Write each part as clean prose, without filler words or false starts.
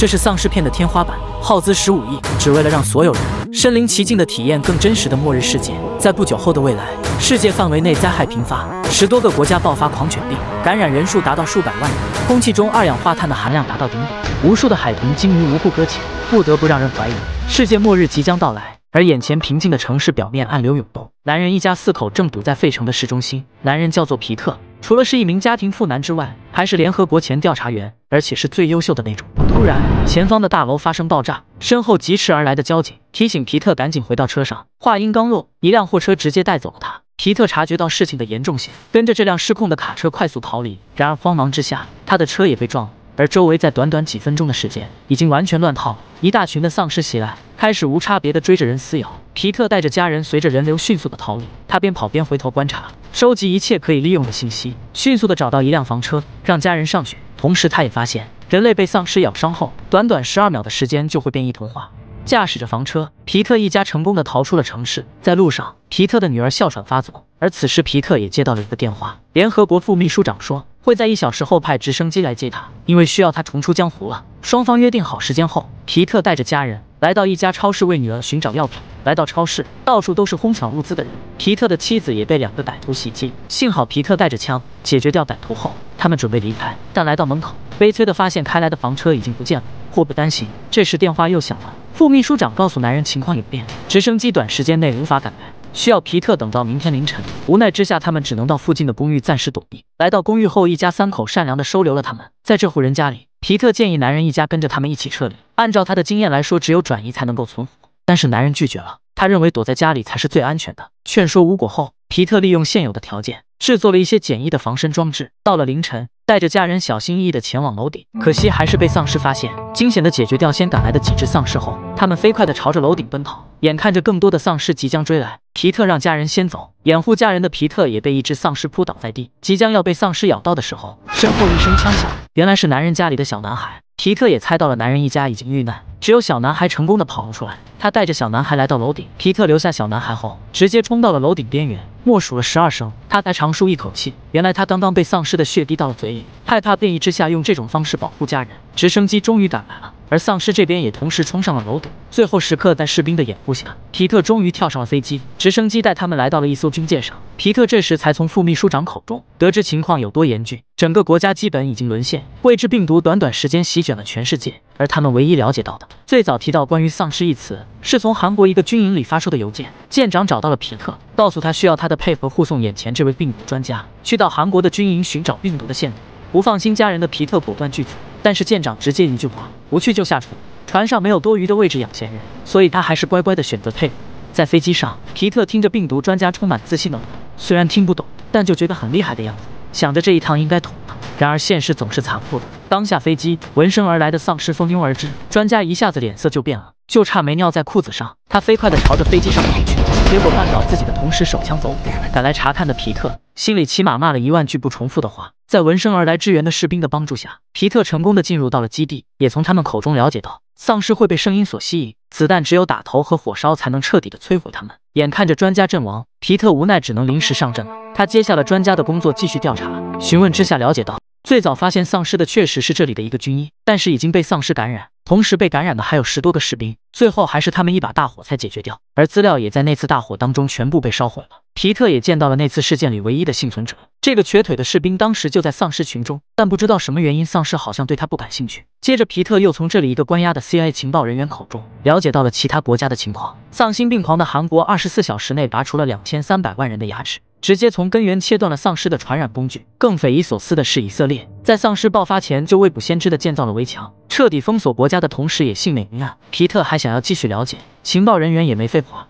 这是丧尸片的天花板，耗资15亿，只为了让所有人身临其境的体验更真实的末日世界。在不久后的未来，世界范围内灾害频发，10多个国家爆发狂犬病，感染人数达到数百万人，空气中二氧化碳的含量达到顶点，无数的海豚、鲸鱼无故搁浅，不得不让人怀疑世界末日即将到来。而眼前平静的城市表面暗流涌动，男人一家4口正堵在费城的市中心。男人叫做皮特，除了是一名家庭妇男之外，还是联合国前调查员，而且是最优秀的那种。突然，前方的大楼发生爆炸，身后疾驰而来的交警提醒皮特赶紧回到车上。话音刚落，一辆货车直接带走了他。皮特察觉到事情的严重性，跟着这辆失控的卡车快速逃离。然而慌忙之下，他的车也被撞了。而周围在短短几分钟的时间，已经完全乱套，一大群的丧尸袭来，开始无差别的追着人撕咬。皮特带着家人随着人流迅速的逃离，他边跑边回头观察，收集一切可以利用的信息，迅速的找到一辆房车，让家人上去。同时，他也发现人类被丧尸咬伤后，短短12秒的时间就会变异同化。驾驶着房车，皮特一家成功的逃出了城市。在路上，皮特的女儿哮喘发作，而此时皮特也接到了一个电话，联合国副秘书长说会在1小时后派直升机来接他，因为需要他重出江湖了。双方约定好时间后，皮特带着家人来到一家超市为女儿寻找药品。来到超市，到处都是哄抢物资的人，皮特的妻子也被2个歹徒袭击，幸好皮特带着枪解决掉歹徒后，他们准备离开，但来到门口，悲催的发现开来的房车已经不见了。祸不单行，这时电话又响了，副秘书长告诉男人情况有变，直升机短时间内无法赶来，需要皮特等到明天凌晨。无奈之下，他们只能到附近的公寓暂时躲避。来到公寓后，一家3口善良的收留了他们。在这户人家里，皮特建议男人一家跟着他们一起撤离，按照他的经验来说，只有转移才能够存活，但是男人拒绝了，他认为躲在家里才是最安全的。劝说无果后，皮特利用现有的条件制作了一些简易的防身装置。到了凌晨，带着家人小心翼翼地前往楼顶，可惜还是被丧尸发现。惊险地解决掉先赶来的几只丧尸后，他们飞快地朝着楼顶奔逃。眼看着更多的丧尸即将追来，皮特让家人先走。掩护家人的皮特也被一只丧尸扑倒在地，即将要被丧尸咬到的时候，身后一声枪响，原来是男人家里的小男孩。皮特也猜到了男人一家已经遇难，只有小男孩成功的跑了出来。他带着小男孩来到楼顶，皮特留下小男孩后，直接冲到了楼顶边缘，默数了12声，他才长舒一口气。原来他刚刚被丧尸的血滴到了嘴里，害怕变异之下用这种方式保护家人。直升机终于赶来了，而丧尸这边也同时冲上了楼顶。最后时刻，在士兵的掩护下，皮特终于跳上了飞机。直升机带他们来到了一艘军舰上。皮特这时才从副秘书长口中得知情况有多严峻，整个国家基本已经沦陷，未知病毒短短时间席卷了全世界。而他们唯一了解到的，最早提到关于丧尸一词，是从韩国一个军营里发出的邮件。舰长找到了皮特，告诉他需要他的配合护送眼前这位病毒专家去到韩国的军营寻找病毒的线路。不放心家人的皮特果断拒绝，但是舰长直接一句话：不去就下船。船上没有多余的位置养闲人，所以他还是乖乖的选择配合。在飞机上，皮特听着病毒专家充满自信的话，虽然听不懂，但就觉得很厉害的样子，想着这一趟应该捅了。然而现实总是残酷的，刚下飞机，闻声而来的丧尸蜂拥而至，专家一下子脸色就变了，就差没尿在裤子上。他飞快地朝着飞机上跑去，结果绊倒自己的同时手枪走火。赶来查看的皮特心里起码骂了1万句不重复的话。在闻声而来支援的士兵的帮助下，皮特成功地进入到了基地，也从他们口中了解到丧尸会被声音所吸引，子弹只有打头和火烧才能彻底的摧毁他们。眼看着专家阵亡，皮特无奈只能临时上阵了。他接下了专家的工作，继续调查。询问之下了解到，最早发现丧尸的确实是这里的一个军医，但是已经被丧尸感染，同时被感染的还有10多个士兵，最后还是他们一把大火才解决掉，而资料也在那次大火当中全部被烧毁了。皮特也见到了那次事件里唯一的幸存者，这个瘸腿的士兵当时就在丧尸群中，但不知道什么原因，丧尸好像对他不感兴趣。接着皮特又从这里一个关押的 CIA 情报人员口中了解到了其他国家的情况。丧心病狂的韩国24小时内拔除了2300万人的牙齿，直接从根源切断了丧尸的传染工具。更匪夷所思的是，以色列在丧尸爆发前就未卜先知的建造了围墙，彻底封锁国家的同时也幸免于难。皮特还想要继续了解，情报人员也没废话。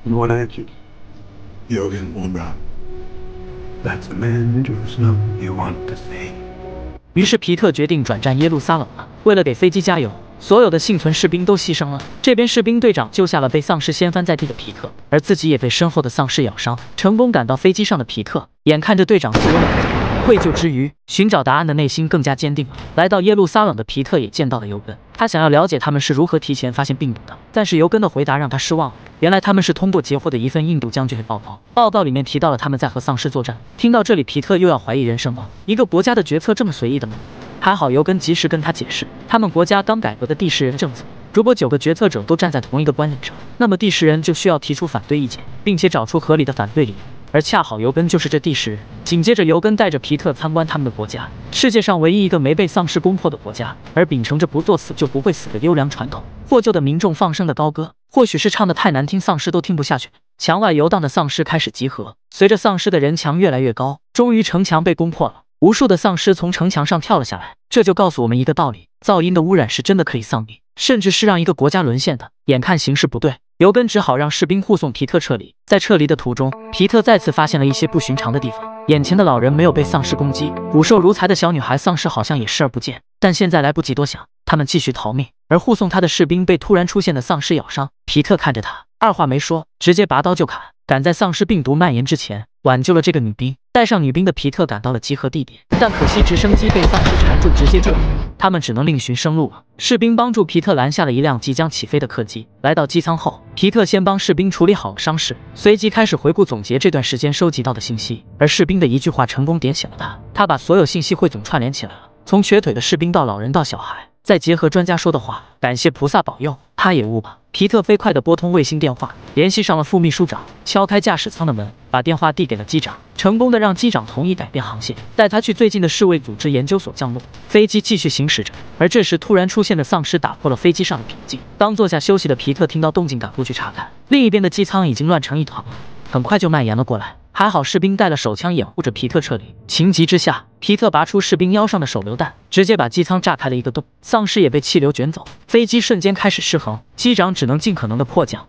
于是皮特决定转战耶路撒冷了。为了给飞机加油，所有的幸存士兵都牺牲了。这边士兵队长救下了被丧尸掀翻在地的皮特，而自己也被身后的丧尸咬伤。成功赶到飞机上的皮特，眼看着队长急流勇退，愧疚之余，寻找答案的内心更加坚定了。来到耶路撒冷的皮特也见到了尤根，他想要了解他们是如何提前发现病毒的，但是尤根的回答让他失望了。原来他们是通过截获的一份印度将军的报告，报告里面提到了他们在和丧尸作战。听到这里，皮特又要怀疑人生了，一个国家的决策这么随意的吗？ 还好尤根及时跟他解释，他们国家刚改革的第10人政策，如果9个决策者都站在同一个观点上，那么第10人就需要提出反对意见，并且找出合理的反对理由。而恰好尤根就是这第10人。紧接着，尤根带着皮特参观他们的国家，世界上唯一一个没被丧尸攻破的国家，而秉承着不作死就不会死的优良传统，获救的民众放声的高歌，或许是唱得太难听，丧尸都听不下去。墙外游荡的丧尸开始集合，随着丧尸的人墙越来越高，终于城墙被攻破了。无数的丧尸从城墙上跳了下来，这就告诉我们一个道理：噪音的污染是真的可以丧命，甚至是让一个国家沦陷的。眼看形势不对，尤根只好让士兵护送皮特撤离。在撤离的途中，皮特再次发现了一些不寻常的地方。眼前的老人没有被丧尸攻击，骨瘦如柴的小女孩丧尸好像也视而不见。但现在来不及多想，他们继续逃命，而护送他的士兵被突然出现的丧尸咬伤。皮特看着他，二话没说，直接拔刀就砍，赶在丧尸病毒蔓延之前挽救了这个女兵。带上女兵的皮特赶到了集合地点，但可惜直升机被丧尸缠住，直接坠毁，他们只能另寻生路了。士兵帮助皮特拦下了一辆即将起飞的客机。来到机舱后，皮特先帮士兵处理好了伤势，随即开始回顾总结这段时间收集到的信息。而士兵的一句话成功点醒了他，他把所有信息汇总串联起来了，从瘸腿的士兵到老人到小孩，再结合专家说的话，感谢菩萨保佑，他也悟了。皮特飞快地拨通卫星电话，联系上了副秘书长，敲开驾驶舱的门，把电话递给了机长，成功地让机长同意改变航线，带他去最近的世卫组织研究所降落。飞机继续行驶着，而这时突然出现的丧尸打破了飞机上的平静。刚坐下休息的皮特听到动静赶过去查看，另一边的机舱已经乱成一团了，很快就蔓延了过来。还好士兵带了手枪掩护着皮特撤离，情急之下，皮特拔出士兵腰上的手榴弹，直接把机舱炸开了一个洞，丧尸也被气流卷走，飞机瞬间开始失衡，机长只能尽可能的迫降。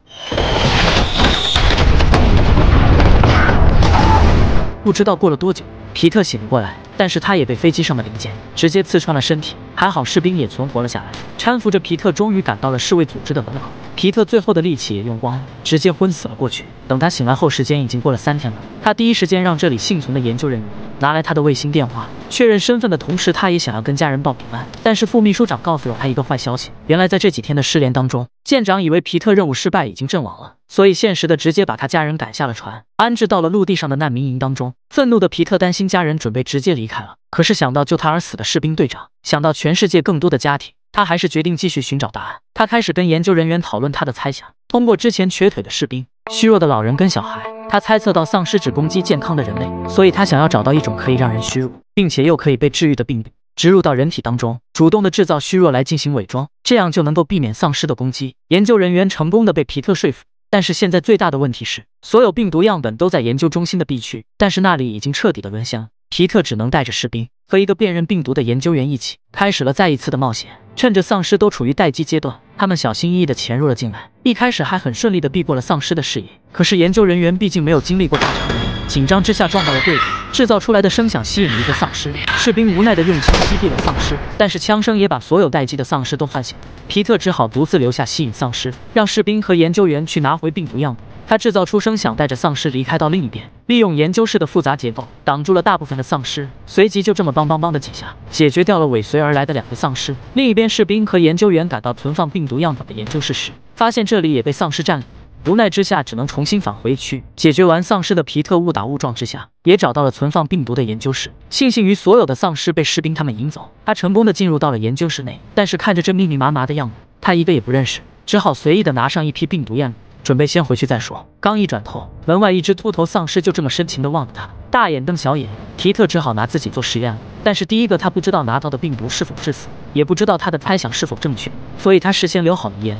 不知道过了多久，皮特醒了过来，但是他也被飞机上的零件直接刺穿了身体，还好士兵也存活了下来，搀扶着皮特终于赶到了世卫组织的门口。皮特最后的力气也用光了，直接昏死了过去。等他醒来后，时间已经过了3天了。他第一时间让这里幸存的研究人员拿来他的卫星电话，确认身份的同时，他也想要跟家人报平安。但是副秘书长告诉了他一个坏消息，原来在这几天的失联当中，舰长以为皮特任务失败已经阵亡了，所以现实的直接把他家人赶下了船，安置到了陆地上的难民营当中。愤怒的皮特担心家人准备直接离开了，可是想到救他而死的士兵队长，想到全世界更多的家庭，他还是决定继续寻找答案。他开始跟研究人员讨论他的猜想，通过之前瘸腿的士兵、虚弱的老人跟小孩，他猜测到丧尸只攻击健康的人类，所以他想要找到一种可以让人虚弱，并且又可以被治愈的病毒，植入到人体当中，主动的制造虚弱来进行伪装，这样就能够避免丧尸的攻击。研究人员成功的被皮特说服。但是现在最大的问题是，所有病毒样本都在研究中心的 B 区，但是那里已经彻底的沦陷了。皮特只能带着士兵和一个辨认病毒的研究员一起，开始了再一次的冒险。趁着丧尸都处于待机阶段，他们小心翼翼的潜入了进来。一开始还很顺利的避过了丧尸的视野，可是研究人员毕竟没有经历过大场面，紧张之下撞到了队伍，制造出来的声响吸引了一个丧尸，士兵无奈的用枪击毙了丧尸，但是枪声也把所有待机的丧尸都唤醒。皮特只好独自留下吸引丧尸，让士兵和研究员去拿回病毒样本。他制造出声响，带着丧尸离开到另一边，利用研究室的复杂结构挡住了大部分的丧尸，随即就这么梆梆梆的几下解决掉了尾随而来的2个丧尸。另一边，士兵和研究员赶到存放病毒样本的研究室时，发现这里也被丧尸占领，无奈之下只能重新返回区。解决完丧尸的皮特误打误撞之下，也找到了存放病毒的研究室。庆幸于所有的丧尸被士兵他们引走，他成功的进入到了研究室内，但是看着这密密麻麻的样本，他一个也不认识，只好随意的拿上一批病毒样本，准备先回去再说。刚一转头，门外一只秃头丧尸就这么深情地望着他，大眼瞪小眼。皮特只好拿自己做实验了，但是第一个他不知道拿到的病毒是否致死，也不知道他的猜想是否正确，所以他事先留好了烟。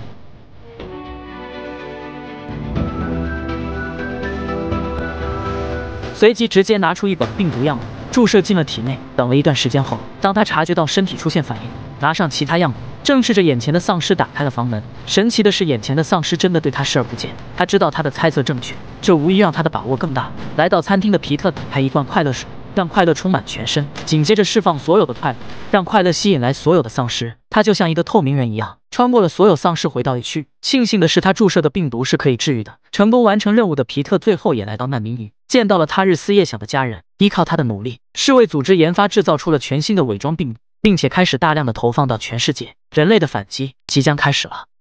随即直接拿出一本病毒样本，注射进了体内。等了一段时间后，当他察觉到身体出现反应，拿上其他样本，正视着眼前的丧尸打开了房门。神奇的是，眼前的丧尸真的对他视而不见。他知道他的猜测正确，这无疑让他的把握更大。来到餐厅的皮特打开一罐快乐水，让快乐充满全身，紧接着释放所有的快乐，让快乐吸引来所有的丧尸。他就像一个透明人一样，穿过了所有丧尸回到 A 区。庆幸的是，他注射的病毒是可以治愈的。成功完成任务的皮特最后也来到难民营，见到了他日思夜想的家人。依靠他的努力，世卫组织研发制造出了全新的伪装病毒，并且开始大量的投放到全世界。人类的反击即将开始了。